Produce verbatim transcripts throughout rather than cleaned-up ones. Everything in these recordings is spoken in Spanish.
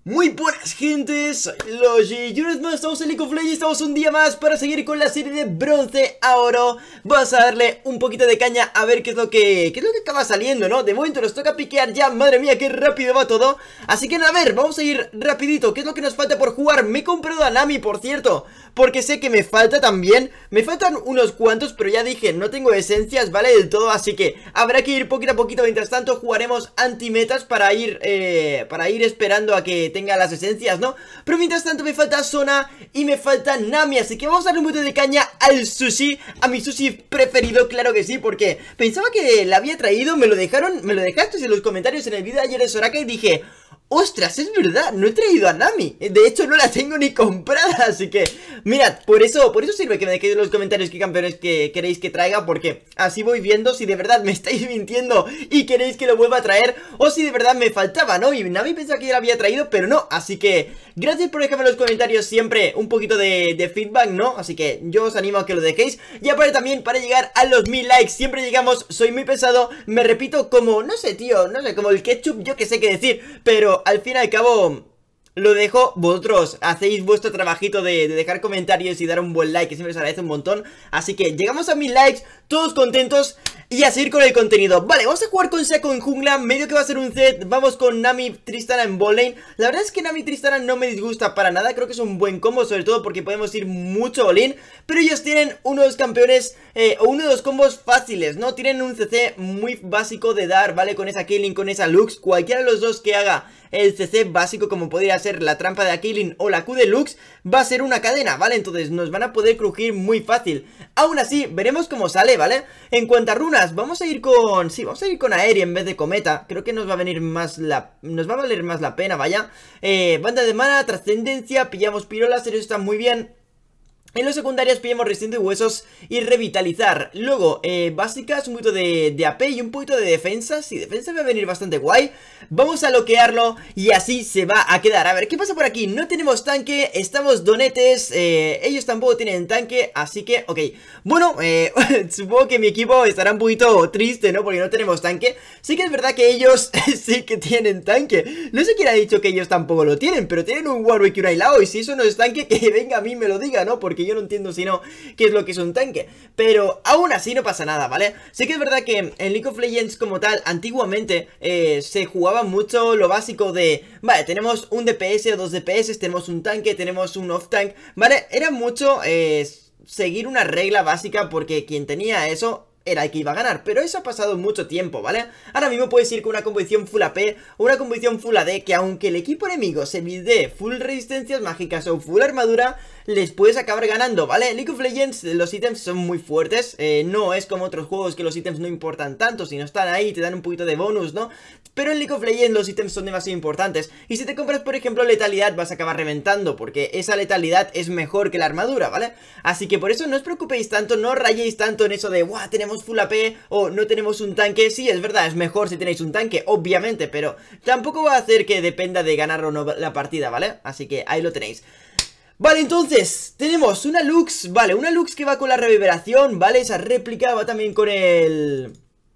Muy buenas gentes, soy Logi y una vez más estamos en League of Legends, estamos un día más para seguir con la serie de bronce a oro. Vamos a darle un poquito de caña a ver qué es lo que qué es lo que acaba saliendo, ¿no? De momento nos toca piquear ya, madre mía, qué rápido va todo. Así que a ver, vamos a ir rapidito, ¿qué es lo que nos falta por jugar? Me he comprado a Nami, por cierto, porque sé que me falta también, me faltan unos cuantos, pero ya dije, no tengo esencias, ¿vale? Del todo, así que habrá que ir poquito a poquito. Mientras tanto jugaremos antimetas para ir, eh, para ir esperando a que tenga las esencias, ¿no? Pero mientras tanto me falta Sona y me falta Nami, así que vamos a darle un poquito de caña al sushi, a mi sushi preferido, claro que sí, porque pensaba que la había traído, me lo dejaron, me lo dejaste en los comentarios en el vídeo de ayer de Soraka y dije... ¡Ostras! Es verdad, no he traído a Nami. De hecho no la tengo ni comprada. Así que, mirad, por eso Por eso sirve que me dejéis en los comentarios qué campeones que queréis que traiga, porque así voy viendo si de verdad me estáis mintiendo y queréis que lo vuelva a traer, o si de verdad me faltaba, ¿no? Y Nami pensaba que ya la había traído, pero no. Así que, gracias por dejarme en los comentarios siempre un poquito de, de feedback, ¿no? Así que yo os animo a que lo dejéis. Y aparte también para llegar a los mil likes. Siempre llegamos, soy muy pesado, me repito como, no sé, tío, no sé, como el ketchup, yo que sé qué decir, pero al fin y al cabo lo dejo, vosotros hacéis vuestro trabajito de, de dejar comentarios y dar un buen like, que siempre os agradece un montón. Así que llegamos a mil likes, todos contentos y a seguir con el contenido. Vale, vamos a jugar con Shaco en jungla, medio que va a ser un set. Vamos con Nami Tristana en botlane. La verdad es que Nami Tristana no me disgusta para nada, creo que es un buen combo, sobre todo porque podemos ir mucho all-in. Pero ellos tienen unos campeones, eh, o uno de los combos fáciles, ¿no? Tienen un C C muy básico de dar, ¿vale? Con esa Caitlyn, con esa Lux, cualquiera de los dos que haga el C C básico, como podría ser la trampa de Caitlyn o la Q de Lux, va a ser una cadena, ¿vale? Entonces nos van a poder crujir muy fácil. Aún así, veremos cómo sale, ¿vale? En cuanto a runas, vamos a ir con... Sí, vamos a ir con Aérea en vez de Cometa. Creo que nos va a venir más la... Nos va a valer más la pena, vaya. eh, Banda de mana, trascendencia, pillamos pirolas, eso está muy bien. En los secundarios pillamos resistente de huesos y revitalizar. Luego, eh, básicas, un poquito de, de A P y un poquito de defensa. Sí, defensa va a venir bastante guay. Vamos a loquearlo y así se va a quedar. A ver, ¿qué pasa por aquí? No tenemos tanque, estamos donetes, eh, ellos tampoco tienen tanque, así que, ok. Bueno, eh, supongo que mi equipo estará un poquito triste, ¿no? Porque no tenemos tanque. Sí que es verdad que ellos sí que tienen tanque. No sé quién ha dicho que ellos tampoco lo tienen, pero tienen un Warwick y un Ailao. Y si eso no es tanque, que venga a mí y me lo diga, ¿no? Porque yo no entiendo si no qué es lo que es un tanque. Pero aún así no pasa nada, ¿vale? Sí que es verdad que en League of Legends como tal, antiguamente eh, se jugaba mucho lo básico de... Vale, tenemos un D P S o dos D P S, tenemos un tanque, tenemos un off-tank, ¿vale? Era mucho eh, seguir una regla básica, porque quien tenía eso era el que iba a ganar, pero eso ha pasado mucho tiempo, ¿vale? Ahora mismo puedes ir con una composición full A P o una composición full A D, que aunque el equipo enemigo se buildee full resistencias mágicas o full armadura, les puedes acabar ganando, ¿vale? League of Legends, los ítems son muy fuertes, eh, no es como otros juegos que los ítems no importan tanto, sino están ahí y te dan un poquito de bonus, ¿no? Pero en League of Legends los ítems son demasiado importantes, y si te compras, por ejemplo, letalidad, vas a acabar reventando, porque esa letalidad es mejor que la armadura, ¿vale? Así que por eso no os preocupéis tanto, no rayéis tanto en eso de, ¡guau! Tenemos full A P o no tenemos un tanque. Sí, es verdad, es mejor si tenéis un tanque, obviamente, pero tampoco va a hacer que dependa de ganar o no la partida, ¿vale? Así que ahí lo tenéis. Vale, entonces, tenemos una Lux, vale, una Lux que va con la reverberación, ¿vale? Esa réplica va también con el...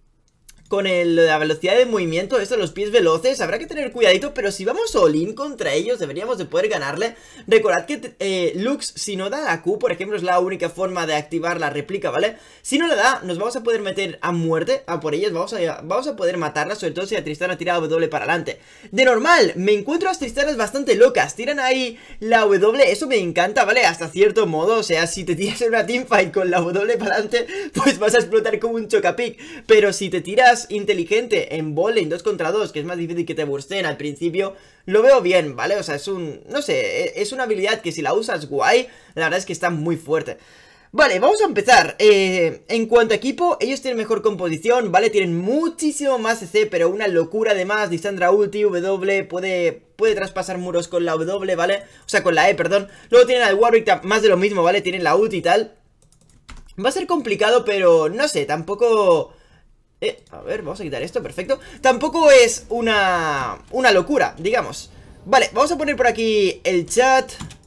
Con el, la velocidad de movimiento, esto, los pies veloces, habrá que tener cuidadito, pero si vamos all-in contra ellos, deberíamos de poder ganarle. Recordad que eh, Lux, si no da la Q, por ejemplo, es la única forma de activar la réplica, ¿vale? Si no la da, nos vamos a poder meter a muerte, a por ellas, vamos a, vamos a poder matarla, sobre todo si la Tristana tira W para adelante. De normal, me encuentro a las Tristanas bastante locas, tiran ahí la W, eso me encanta, ¿vale? Hasta cierto modo, o sea, si te tiras en una teamfight con la W para adelante, pues vas a explotar como un chocapic, pero si te tiras inteligente en botlane dos contra dos, que es más difícil que te bursteen al principio, lo veo bien, ¿vale? O sea, es un... no sé, es una habilidad que si la usas guay, la verdad es que está muy fuerte. Vale, vamos a empezar. eh, En cuanto a equipo, ellos tienen mejor composición, ¿vale? Tienen muchísimo más C C, pero una locura además. Lissandra ulti, W, puede... puede traspasar muros con la W, ¿vale? O sea, con la E, perdón. Luego tienen al Warwick, más de lo mismo, ¿vale? Tienen la ulti y tal. Va a ser complicado, pero no sé, tampoco... Eh, a ver, vamos a quitar esto, perfecto. Tampoco es una, una locura, digamos. Vale, vamos a poner por aquí el chat.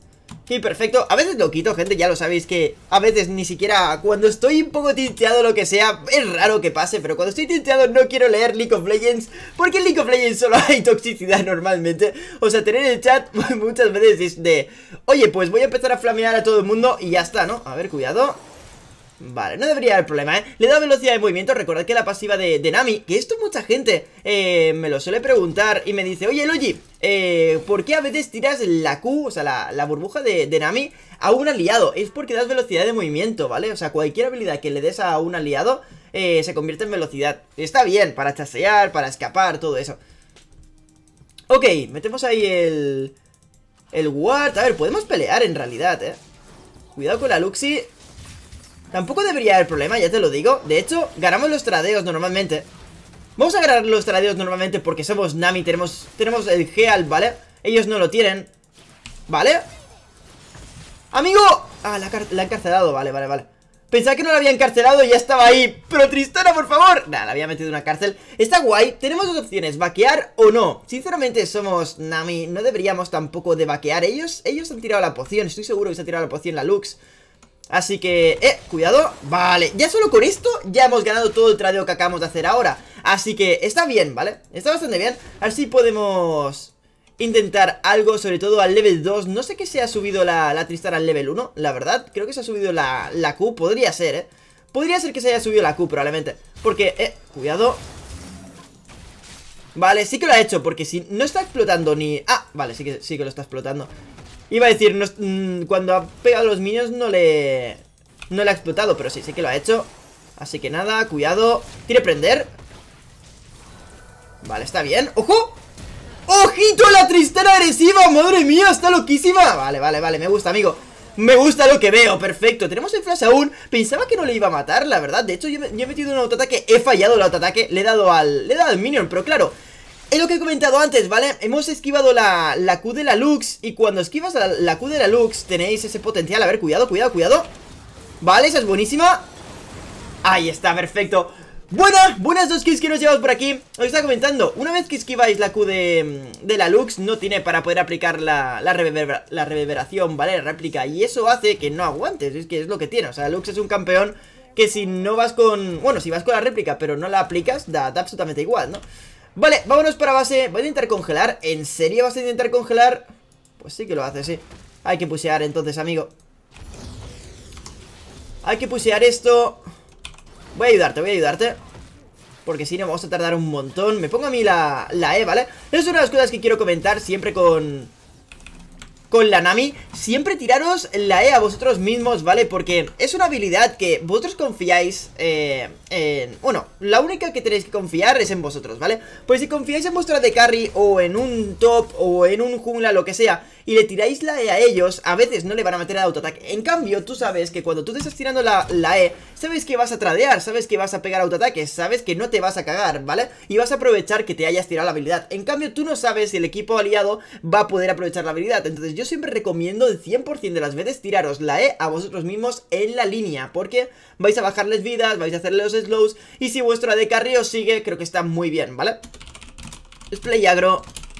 Sí, perfecto. A veces lo quito, gente, ya lo sabéis que a veces ni siquiera cuando estoy un poco tilteado o lo que sea, es raro que pase, pero cuando estoy tilteado no quiero leer League of Legends, porque en League of Legends solo hay toxicidad normalmente. O sea, tener el chat muchas veces es de, oye, pues voy a empezar a flamear a todo el mundo y ya está, ¿no? A ver, cuidado. Vale, no debería haber problema, ¿eh? Le da velocidad de movimiento. Recordad que la pasiva de, de Nami, que esto mucha gente eh, me lo suele preguntar y me dice, oye, Logi, eh, ¿por qué a veces tiras la Q, o sea, la, la burbuja de, de Nami a un aliado? Es porque das velocidad de movimiento, ¿vale? O sea, cualquier habilidad que le des a un aliado eh, se convierte en velocidad. Está bien, para chasear, para escapar, todo eso. Ok, metemos ahí el... el ward. A ver, podemos pelear en realidad, ¿eh? Cuidado con la Luxi. Tampoco debería haber problema, ya te lo digo. De hecho, ganamos los tradeos normalmente. Vamos a ganar los tradeos normalmente porque somos Nami, tenemos, tenemos el Heal, ¿vale? Ellos no lo tienen, ¿vale? ¡Amigo! Ah, la, la ha encarcelado, vale, vale, vale. Pensaba que no la había encarcelado y ya estaba ahí. ¡Pero Tristana, por favor! Nah, la había metido en una cárcel. Está guay, tenemos dos opciones, vaquear o no. Sinceramente somos Nami, no deberíamos tampoco de vaquear. Ellos, ellos han tirado la poción, estoy seguro que se ha tirado la poción la Lux. Así que, eh, cuidado. Vale, ya solo con esto ya hemos ganado todo el tradeo que acabamos de hacer ahora. Así que está bien, ¿vale? Está bastante bien. Así podemos intentar algo, sobre todo al level dos. No sé que se ha subido la, la Tristana al level uno, la verdad. Creo que se ha subido la, la Q, podría ser, ¿eh? Podría ser que se haya subido la Q probablemente. Porque, eh, cuidado. Vale, sí que lo ha hecho, porque si no está explotando ni... Ah, vale, sí que, sí que lo está explotando. Iba a decir, no, mmm, cuando ha pegado a los minions no le... No le ha explotado, pero sí, sí que lo ha hecho. Así que nada, cuidado. Tire prender. Vale, está bien. ¡Ojo! ¡Ojito la Tristana agresiva! ¡Madre mía! ¡Está loquísima! Vale, vale, vale, me gusta, amigo. Me gusta lo que veo, perfecto. Tenemos el flash aún. Pensaba que no le iba a matar, la verdad. De hecho, yo, yo he metido un autoataque. He fallado el autoataque. Le he dado al... Le he dado al minion, pero claro... Es lo que he comentado antes, ¿vale? Hemos esquivado la, la Q de la Lux. Y cuando esquivas la, la Q de la Lux tenéis ese potencial. A ver, cuidado, cuidado, cuidado. Vale, esa es buenísima. Ahí está, perfecto. Buena, buenas dos kills que nos llevamos por aquí. Os estaba comentando, una vez que esquiváis la Q de, de la Lux, no tiene para poder aplicar la, la, reverber, la reverberación, ¿vale? La réplica, y eso hace que no aguantes. Es que es lo que tiene, o sea, Lux es un campeón que si no vas con... Bueno, si vas con la réplica pero no la aplicas, da, da absolutamente igual, ¿no? Vale, vámonos para base. Voy a intentar congelar. ¿En serio vas a intentar congelar? Pues sí que lo hace, sí. Hay que pusear entonces, amigo. Hay que pusear esto. Voy a ayudarte, voy a ayudarte. Porque si no vamos a tardar un montón. Me pongo a mí la, la E, ¿vale? Es una de las cosas que quiero comentar siempre con... Con la Nami, siempre tiraros la E a vosotros mismos, ¿vale? Porque es una habilidad que vosotros confiáis eh, en... Bueno, la única que tenéis que confiar es en vosotros, ¿vale? Pues si confiáis en vuestra de carry o en un top o en un jungla, lo que sea, y le tiráis la E a ellos, a veces no le van a meter el autoataque. En cambio, tú sabes que cuando tú te estás tirando la, la E, sabes que vas a tradear, sabes que vas a pegar autoataques, sabes que no te vas a cagar, ¿vale? Y vas a aprovechar que te hayas tirado la habilidad. En cambio, tú no sabes si el equipo aliado va a poder aprovechar la habilidad. Entonces yo siempre recomiendo el cien por cien de las veces tiraros la E a vosotros mismos en la línea, porque vais a bajarles vidas, vais a hacerle los slows, y si vuestro A D carry os sigue, creo que está muy bien, ¿vale? Es play agro.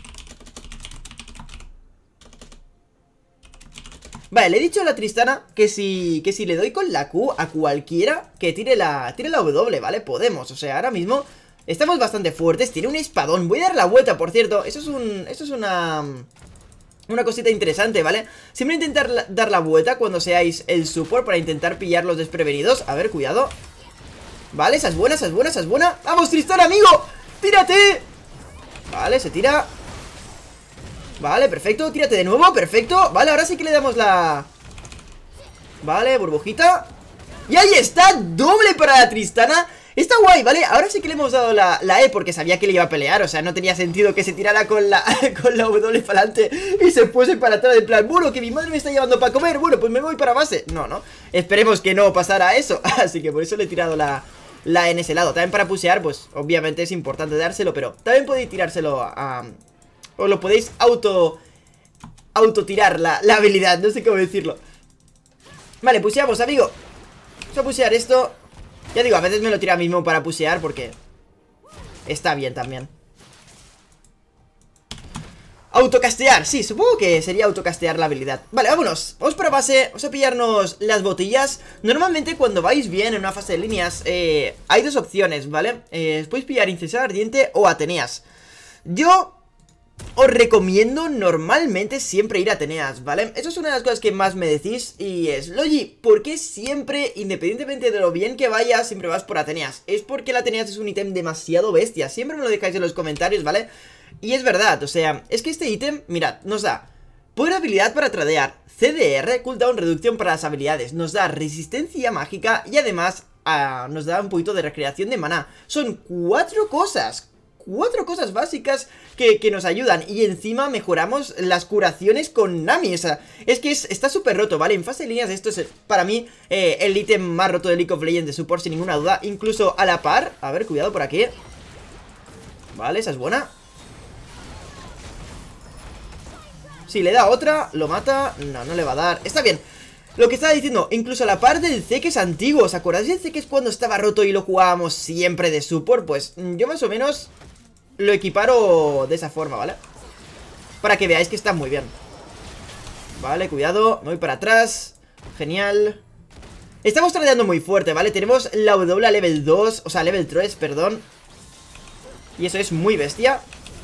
Vale, le he dicho a la Tristana que si, que si le doy con la Q a cualquiera que tire la, tire la W, ¿vale? Podemos, o sea, ahora mismo estamos bastante fuertes. Tiene un espadón, voy a dar la vuelta, por cierto. Eso es un, eso es una... Una cosita interesante, ¿vale? Siempre intentar la, dar la vuelta cuando seáis el support para intentar pillar los desprevenidos. A ver, cuidado. Vale, esa es buena, esa es buena, esa es buena. ¡Vamos, Tristana, amigo! ¡Tírate! Vale, se tira. Vale, perfecto, tírate de nuevo, perfecto. Vale, ahora sí que le damos la... Vale, burbujita. Y ahí está, doble para la Tristana. Está guay, ¿vale? Ahora sí que le hemos dado la, la E porque sabía que le iba a pelear. O sea, no tenía sentido que se tirara con la, con la W para adelante y se fuese para atrás. En plan, bueno, que mi madre me está llevando para comer. Bueno, pues me voy para base. No, no, esperemos que no pasara eso. Así que por eso le he tirado la, la E en ese lado. También para pusear, pues obviamente es importante dárselo, pero también podéis tirárselo a... a o lo podéis auto... Auto tirar la, la habilidad, no sé cómo decirlo. Vale, puseamos, amigo. Vamos a pusear esto. Ya digo, a veces me lo tira mismo para pusear porque está bien también. Autocastear, sí, supongo que sería autocastear la habilidad. Vale, vámonos, vamos para base, vamos a pillarnos las botellas. Normalmente cuando vais bien en una fase de líneas eh, hay dos opciones, ¿vale? Eh, podéis pillar Incensal Ardiente o Ateneas. Yo os recomiendo normalmente siempre ir a Ateneas, ¿vale? Eso es una de las cosas que más me decís y es, Logi, ¿por qué siempre, independientemente de lo bien que vayas, siempre vas por Ateneas? Es porque el Ateneas es un ítem demasiado bestia, siempre me lo dejáis en los comentarios, ¿vale? Y es verdad, o sea, es que este ítem, mirad, nos da poder habilidad para tradear, C D R, cooldown reducción para las habilidades, nos da resistencia mágica y además uh, nos da un poquito de recreación de maná. Son cuatro cosas, cuatro cosas básicas que, que nos ayudan y encima mejoramos las curaciones con Nami, o sea, es que es, está súper roto, ¿vale? En fase de líneas esto es para mí eh, el ítem más roto de League of Legends de support sin ninguna duda, incluso a la par, a ver, cuidado por aquí. Vale, esa es buena. Si le da otra, lo mata. No, no le va a dar, está bien. Lo que estaba diciendo, incluso a la par del C que es antiguo. ¿Os acordáis del C que es cuando estaba roto y lo jugábamos siempre de support? Pues yo más o menos lo equiparo de esa forma, ¿vale? Para que veáis que está muy bien. Vale, cuidado, me voy para atrás. Genial. Estamos tradeando muy fuerte, ¿vale? Tenemos la W a level dos, o sea, level tres, perdón. Y eso es muy bestia.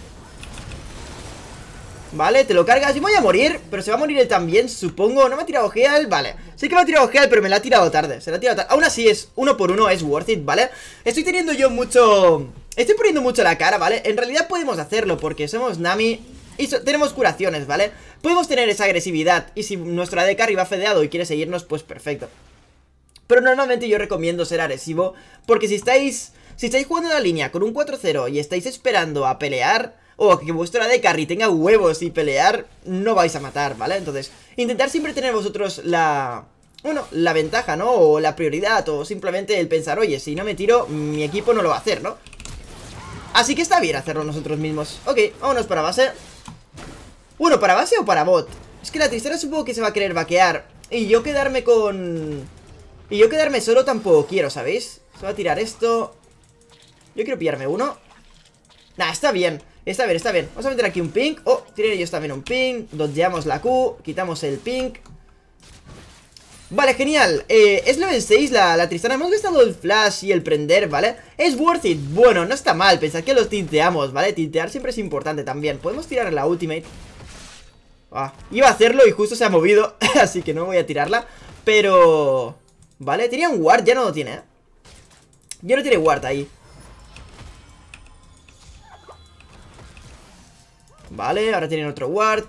Vale, te lo cargas y voy a morir, pero se va a morir él también, supongo. No me ha tirado Heal, vale. Sí que me ha tirado Heal, pero me la ha tirado tarde. Se la ha tirado tarde. Aún así es uno por uno, es worth it, ¿vale? Estoy teniendo yo mucho... Estoy poniendo mucho la cara, ¿vale? En realidad podemos hacerlo porque somos Nami y so tenemos curaciones, ¿vale? Podemos tener esa agresividad y si nuestro A D carry va fedeado y quiere seguirnos, pues perfecto. Pero normalmente yo recomiendo ser agresivo porque si estáis... Si estáis jugando la línea con un cuatro cero y estáis esperando a pelear... o que vuestra A D carry tenga huevos y pelear, no vais a matar, ¿vale? Entonces, intentar siempre tener vosotros la... bueno, la ventaja, ¿no? O la prioridad, o simplemente el pensar, oye, si no me tiro, mi equipo no lo va a hacer, ¿no? Así que está bien hacerlo nosotros mismos. Ok, vámonos para base. Bueno, ¿para base o para bot? Es que la Tristana supongo que se va a querer vaquear. Y yo quedarme con... Y yo quedarme solo tampoco quiero, ¿sabéis? Se va a tirar esto. Yo quiero pillarme uno. Nah, está bien. Está bien, está bien. Vamos a meter aquí un pink. Oh, tienen ellos también un pink. Dodgeamos la Q. Quitamos el pink. Vale, genial. eh, Es level seis la, la Tristana. Hemos gastado el flash y el prender, ¿vale? Es worth it. Bueno, no está mal. Pensad que los tinteamos, ¿vale? Tintear siempre es importante también. Podemos tirar la ultimate. Ah, iba a hacerlo y justo se ha movido. Así que no voy a tirarla. Pero... Vale, tenía un ward. Ya no lo tiene, ¿eh? Ya no tiene ward ahí. Vale, ahora tienen otro ward.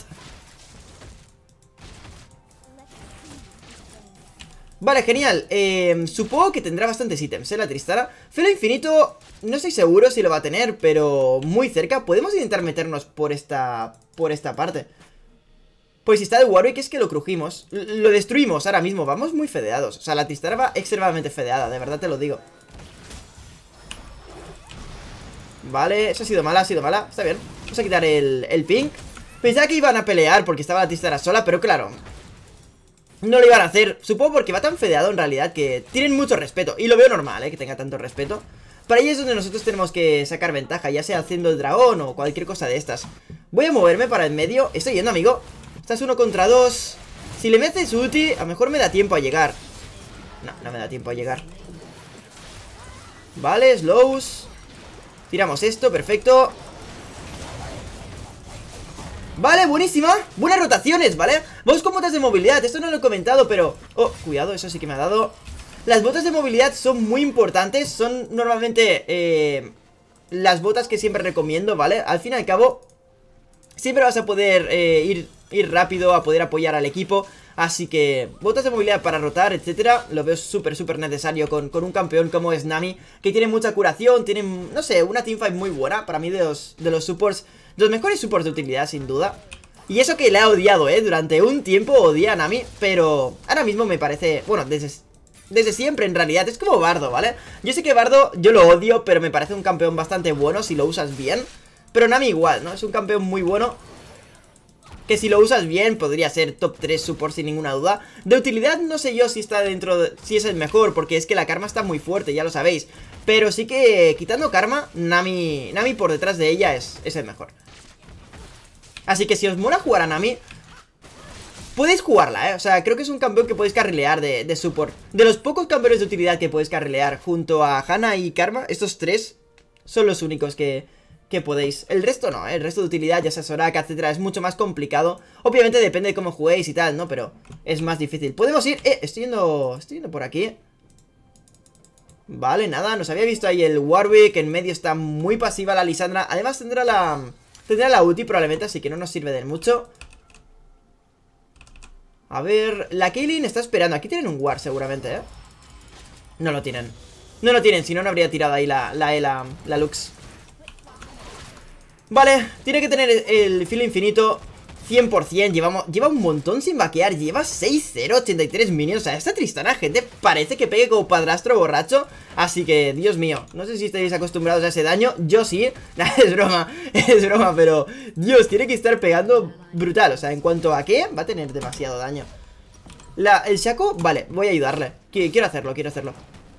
Vale, genial. eh, Supongo que tendrá bastantes ítems, ¿eh? La Tristana. Felo infinito, no estoy seguro si lo va a tener, pero muy cerca. Podemos intentar meternos por esta Por esta parte. Pues si está de Warwick es que lo crujimos. Lo destruimos ahora mismo, vamos muy fedeados. O sea, la Tristana va extremadamente fedeada, de verdad te lo digo. Vale, eso ha sido mala, ha sido mala. Está bien, vamos a quitar el, el pink. Pensaba que iban a pelear porque estaba la Tristana sola, pero claro, no lo iban a hacer. Supongo porque va tan fedeado en realidad que tienen mucho respeto. Y lo veo normal, eh, que tenga tanto respeto. Para ahí es donde nosotros tenemos que sacar ventaja, ya sea haciendo el dragón o cualquier cosa de estas. Voy a moverme para el medio. Estoy yendo, amigo. Estás uno contra dos. Si le metes su ulti, a lo mejor me da tiempo a llegar. No, no me da tiempo a llegar. Vale, slows. Tiramos esto, perfecto. Vale, buenísima. Buenas rotaciones, ¿vale? Vamos con botas de movilidad, esto no lo he comentado, pero... Oh, cuidado, eso sí que me ha dado. Las botas de movilidad son muy importantes. Son normalmente eh, las botas que siempre recomiendo, ¿vale? Al fin y al cabo siempre vas a poder eh, ir, ir rápido, a poder apoyar al equipo. Así que botas de movilidad para rotar, etcétera, lo veo súper, súper necesario con, con un campeón como es Nami, que tiene mucha curación, tiene, no sé, una teamfight muy buena. Para mí de los, de los supports, de los mejores supports de utilidad, sin duda. Y eso que le ha odiado, eh, durante un tiempo odié a Nami, pero ahora mismo me parece, bueno, desde, desde siempre en realidad, es como Bardo, ¿vale? Yo sé que Bardo, yo lo odio, pero me parece un campeón bastante bueno si lo usas bien. Pero Nami igual, ¿no? Es un campeón muy bueno, que si lo usas bien podría ser top tres support sin ninguna duda. De utilidad no sé yo si está dentro de, si es el mejor, porque es que la Karma está muy fuerte, ya lo sabéis. Pero sí que quitando Karma, Nami, Nami por detrás de ella es, es el mejor. Así que si os mola jugar a Nami, podéis jugarla, ¿eh? O sea, creo que es un campeón que podéis carrilear de, de support. De los pocos campeones de utilidad que podéis carrilear junto a Hana y Karma, estos tres son los únicos que, que podéis. El resto no, ¿eh? El resto de utilidad, ya sea Soraka, etcétera, es mucho más complicado. Obviamente depende de cómo juguéis y tal, ¿no? Pero es más difícil. Podemos ir... Eh, estoy yendo... Estoy yendo por aquí. Vale, nada, nos había visto ahí el Warwick. En medio está muy pasiva la Lisandra. Además tendrá la... Tendrá la ulti probablemente, así que no nos sirve de mucho. A ver, la Kaylin está esperando. Aquí tienen un ward seguramente, ¿eh? No lo tienen. No lo tienen, si no, no habría tirado ahí la, la E, la, la Lux. Vale, tiene que tener el filo infinito cien por cien. Llevamos, lleva un montón sin vaquear. Lleva seis cero, ochenta y tres minions. O sea, esta Tristana, gente, parece que pegue como padrastro borracho. Así que, Dios mío, no sé si estáis acostumbrados a ese daño. Yo sí, nah, es broma, es broma. Pero, Dios, tiene que estar pegando brutal. O sea, en cuanto a qué, va a tener demasiado daño. La, el Shaco, vale, voy a ayudarle. Quiero hacerlo, quiero hacerlo.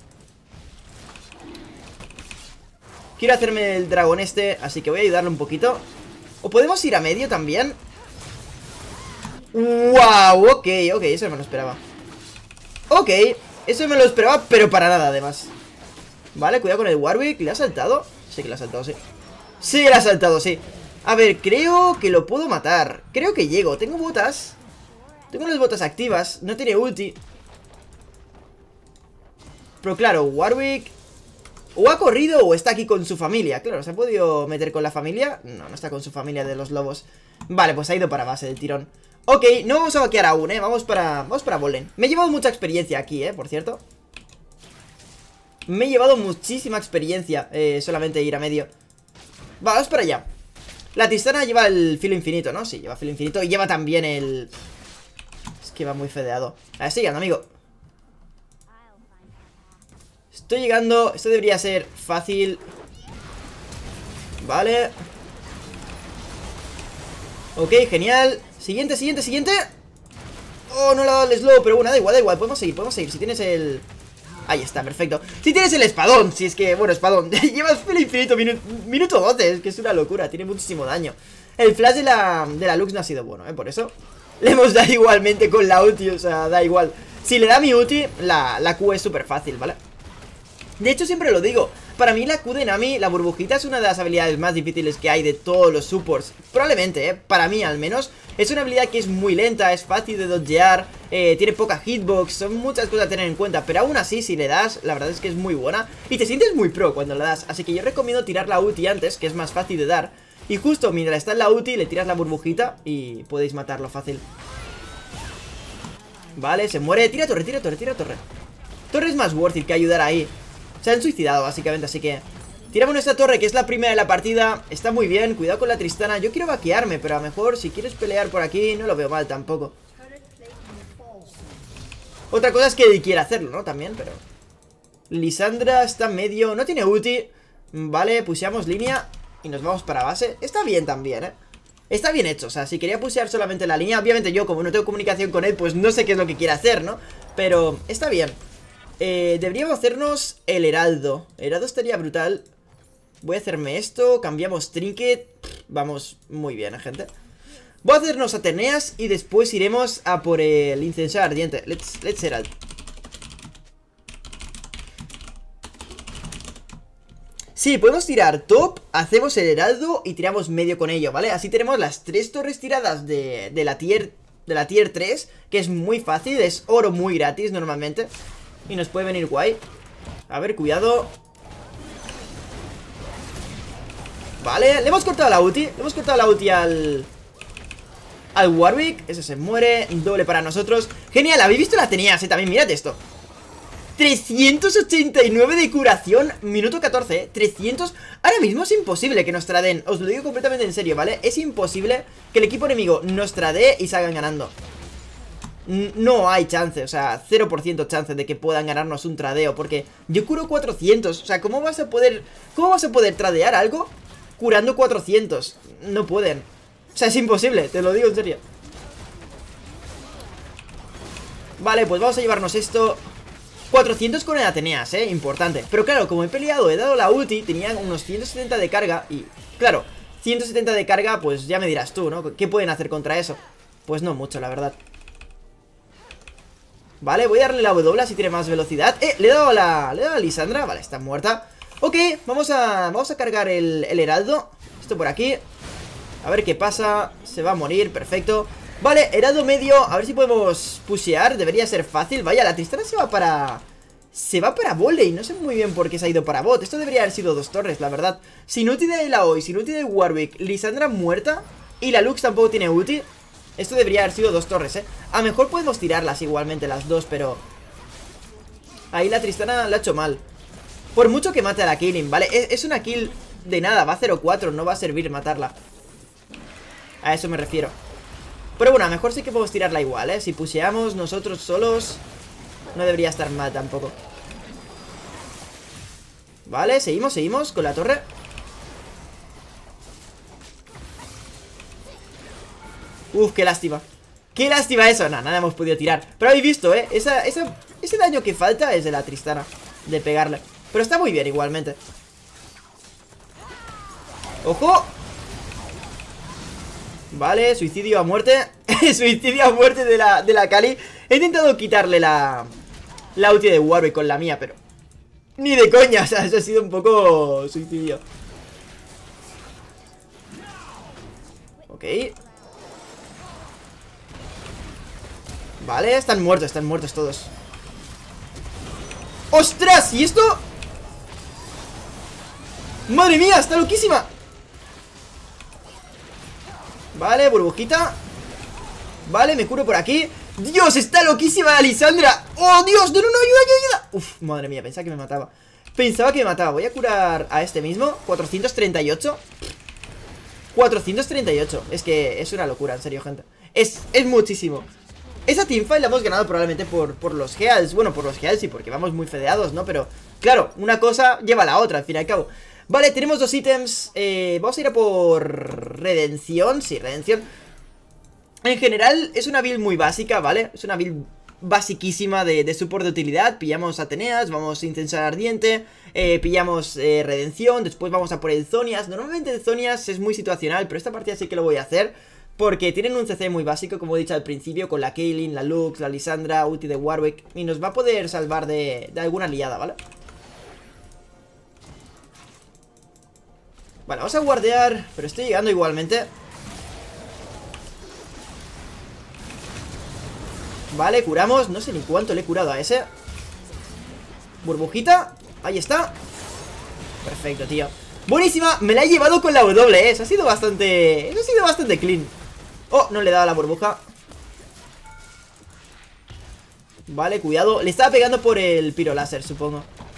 Quiero hacerme el dragón este, así que voy a ayudarle un poquito. O podemos ir a medio también. ¡Wow! Ok, ok, eso me lo esperaba. Ok, eso me lo esperaba, pero para nada además. Vale, cuidado con el Warwick. ¿Le ha saltado? Sí que le ha saltado, sí. Sí, le ha saltado, sí. A ver, creo que lo puedo matar. Creo que llego, tengo botas. Tengo las botas activas, no tiene ulti. Pero claro, Warwick o ha corrido o está aquí con su familia. Claro, ¿se ha podido meter con la familia? No, no está con su familia de los lobos. Vale, pues ha ido para base del tirón. Ok, no vamos a vaquear aún, eh. Vamos para, vamos para Bolen. Me he llevado mucha experiencia aquí, eh, por cierto. Me he llevado muchísima experiencia eh, solamente ir a medio. Vamos para allá. La Tristana lleva el filo infinito, ¿no? Sí, lleva filo infinito. Y lleva también el... Es que va muy fedeado. A ver, estoy llegando, amigo. Estoy llegando. Esto debería ser fácil. Vale. Ok, genial. Siguiente, siguiente, siguiente. Oh, no le ha dado el slow, pero bueno, da igual, da igual. Podemos seguir, podemos seguir. Si tienes el... Ahí está, perfecto. Si tienes el espadón, si es que, bueno, espadón. Llevas filo infinito, minu minuto doce. Es que es una locura, tiene muchísimo daño. El flash de la, de la Lux no ha sido bueno, ¿eh? Por eso le hemos dado igualmente con la ulti, o sea, da igual. Si le da mi ulti, la, la Q es súper fácil, ¿vale? De hecho, siempre lo digo. Para mí la Q de Nami, la burbujita, es una de las habilidades más difíciles que hay de todos los supports. Probablemente, ¿eh? Para mí al menos. Es una habilidad que es muy lenta, es fácil de dodgear, eh, tiene poca hitbox, son muchas cosas a tener en cuenta. Pero aún así, si le das, la verdad es que es muy buena. Y te sientes muy pro cuando le das. Así que yo recomiendo tirar la ulti antes, que es más fácil de dar. Y justo mientras está en la ulti, le tiras la burbujita y podéis matarlo fácil. Vale, se muere. Tira torre, tira torre, tira torre. Torre es más worth it que ayudar ahí. Se han suicidado básicamente, así que tiramos nuestra torre, que es la primera de la partida. Está muy bien, cuidado con la Tristana. Yo quiero vaquearme, pero a lo mejor si quieres pelear por aquí no lo veo mal tampoco. Otra cosa es que él quiera hacerlo, ¿no? También, pero... Lisandra está medio... No tiene ulti. Vale, puseamos línea y nos vamos para base. Está bien también, ¿eh? Está bien hecho, o sea, si quería pusear solamente la línea, obviamente yo, como no tengo comunicación con él, pues no sé qué es lo que quiere hacer, ¿no? Pero está bien. Eh, deberíamos hacernos el heraldo. Heraldo estaría brutal. Voy a hacerme esto, cambiamos trinket. Vamos muy bien, gente. Voy a hacernos Ateneas y después iremos a por el incenso ardiente. Let's, let's herald. Sí, podemos tirar top, hacemos el heraldo y tiramos medio con ello, ¿vale? Así tenemos las tres torres tiradas de, de la tier de la tier tres, que es muy fácil, es oro muy gratis normalmente. Y nos puede venir guay. A ver, cuidado. Vale, le hemos cortado la ulti. Le hemos cortado la ulti al... Al Warwick. Ese se muere. Doble para nosotros. Genial, habéis visto la tenías, eh, también, mirad esto. trescientos ochenta y nueve de curación. Minuto catorce, eh. trescientos. Ahora mismo es imposible que nos traden. Os lo digo completamente en serio, ¿vale? Es imposible que el equipo enemigo nos tradee y salgan ganando. No hay chance, o sea, cero por ciento chance de que puedan ganarnos un tradeo. Porque yo curo cuatrocientos. O sea, ¿cómo vas a poder ¿Cómo vas a poder tradear algo curando cuatrocientos? No pueden. O sea, es imposible, te lo digo en serio. Vale, pues vamos a llevarnos esto. Cuatrocientos con el Ateneas, eh, importante. Pero claro, como he peleado, he dado la ulti, tenía unos ciento setenta de carga. Y, claro, ciento setenta de carga, pues ya me dirás tú, ¿no? ¿Qué pueden hacer contra eso? Pues no mucho, la verdad. Vale, voy a darle la W así tiene más velocidad. Eh, le he dado a la, le he dado a Lisandra. Vale, está muerta. Ok, vamos a, vamos a cargar el, el heraldo. Esto por aquí. A ver qué pasa. Se va a morir, perfecto. Vale, heraldo medio, a ver si podemos pushear. Debería ser fácil, vaya, la Tristana se va para... Se va para volei, no sé muy bien por qué se ha ido para bot. Esto debería haber sido dos torres, la verdad. Sin ulti de la Oi, sin ulti de Warwick, Lisandra muerta y la Lux tampoco tiene ulti. Esto debería haber sido dos torres, eh. A lo mejor podemos tirarlas igualmente las dos, pero... Ahí la Tristana la ha hecho mal. Por mucho que mate a la Killing, ¿vale? Es, es una kill de nada, va a cero cuatro, no va a servir matarla. A eso me refiero. Pero bueno, a lo mejor sí que podemos tirarla igual, ¿eh? Si pusheamos nosotros solos, no debería estar mal tampoco. Vale, seguimos, seguimos con la torre. Uf, qué lástima. Qué lástima eso, nada, nada hemos podido tirar. Pero habéis visto, ¿eh? Esa, esa, ese daño que falta es de la Tristana, de pegarle. Pero está muy bien igualmente. ¡Ojo! Vale, suicidio a muerte. Suicidio a muerte de la, de la Kali. He intentado quitarle la La ulti de Warwick con la mía, pero ni de coña, o sea, eso ha sido un poco suicidio. Ok. Vale, están muertos, están muertos todos. ¡Ostras! ¿Y esto? ¡Madre mía! ¡Está loquísima! Vale, burbujita. Vale, me curo por aquí. ¡Dios! ¡Está loquísima Lisandra! ¡Oh, Dios! ¡No, no, no! ¡Ayuda, ayuda, ayuda! Uf, madre mía, pensaba que me mataba. Pensaba que me mataba. Voy a curar a este mismo. cuatrocientos treinta y ocho. cuatrocientos treinta y ocho. Es que es una locura, en serio, gente. Es, es muchísimo. Esa teamfight la hemos ganado probablemente por, por los Heals. Bueno, por los Heals y porque vamos muy fedeados, ¿no? Pero, claro, una cosa lleva a la otra, al fin y al cabo. Vale, tenemos dos ítems. eh, Vamos a ir a por redención. Sí, redención. En general es una build muy básica, ¿vale? Es una build basiquísima de, de support de utilidad. Pillamos Ateneas, vamos a Incensar Ardiente, eh, pillamos eh, Redención, después vamos a por el Zonias. Normalmente el Zonias es muy situacional, pero esta partida sí que lo voy a hacer porque tienen un C C muy básico, como he dicho al principio, con la Kaylin, la Lux, la Lisandra, ulti de Warwick, y nos va a poder salvar de, de alguna liada, ¿vale? Vale, vamos a guardear, pero estoy llegando igualmente. Vale, curamos, no sé ni cuánto le he curado a ese. Burbujita, ahí está. Perfecto, tío. Buenísima, me la he llevado con la W, ¿eh? Eso ha sido bastante... Eso ha sido bastante clean. Oh, no le he dado la burbuja. Vale, cuidado. Le estaba pegando por el piro láser, supongo.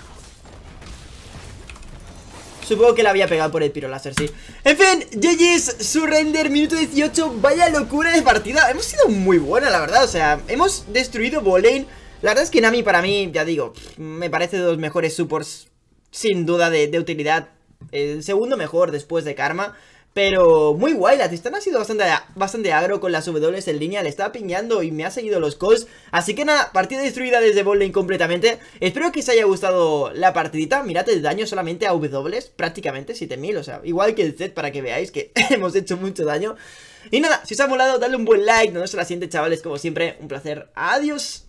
Supongo que la había pegado por el piro láser, sí. En fin, G G's, Surrender, minuto dieciocho. Vaya locura de partida. Hemos sido muy buena, la verdad. O sea, hemos destruido Bolane. La verdad es que Nami para mí, ya digo, me parece de los mejores supports, sin duda, de, de utilidad. El segundo mejor después de Karma. Pero muy guay, la Tristana ha sido bastante, bastante agro con las W en línea. Le estaba piñando y me ha seguido los calls. Así que nada, partida destruida desde botlane completamente. Espero que os haya gustado la partidita. Mirad el daño solamente a W, prácticamente siete mil. O sea, igual que el Z, para que veáis que hemos hecho mucho daño. Y nada, si os ha molado, dadle un buen like. Nos vemos en la siguiente, chavales, como siempre, un placer. Adiós.